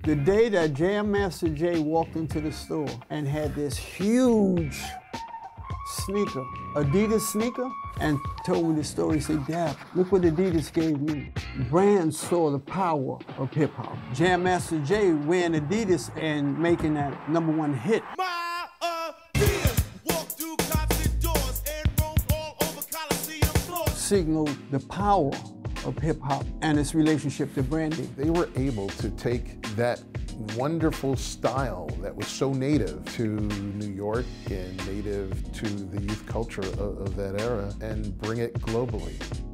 The day that Jam Master Jay walked into the store and had this huge sneaker, Adidas sneaker, and told me the story, he said, Dad, look what Adidas gave me. Brands saw the power of hip hop. Jam Master Jay wearing Adidas and making that #1 hit. My Adidas walk through concert doors and roam all over Coliseum floors. Signaled the power of hip hop and its relationship to branding. They were able to take that wonderful style that was so native to New York and native to the youth culture of that era and bring it globally.